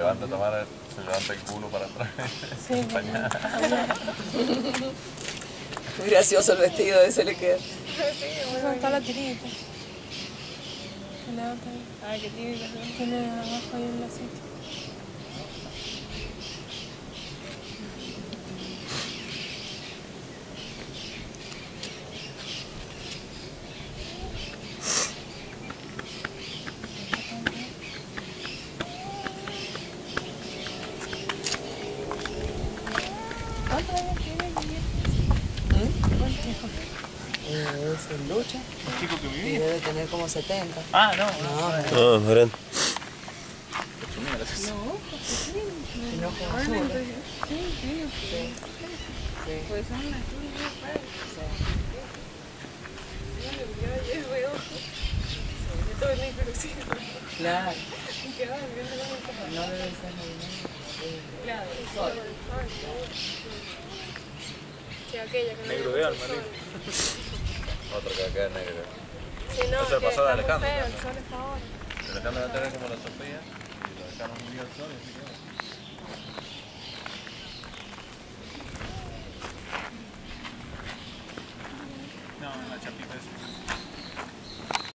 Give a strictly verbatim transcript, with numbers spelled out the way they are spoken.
Levanta Tamara, se levanta el culo para atrás. Sí, muy gracioso el vestido, ese le queda. sí, bueno, está la tirita. Se levanta ahí. Ah, qué típico. Tiene abajo ahí un lacito. ¿Cuántos años tiene Guillermo? ¿Cuántos hijos? Eh, es el Lucha. ¿El chico que Y vivía? debe tener como setenta. Ah, no, No, no. pero No, grande. no como zurdo. Sí, sí. Sí. Pues son las tuyas, pues. Yo veo. Yo todo el pero sí. Claro. ¿Qué va? ¿Qué No debe ser movimiento. Claro, el sol. Sí, aquella que no Negro le de gusta alma, el sol. Otro que acá es negro. Sí, no, Eso le que pasó a está muy Alejandro feo, el también. sol está ahora. Alejandro va a tener como la Sofía y lo dejaron un día al sol y así quedó.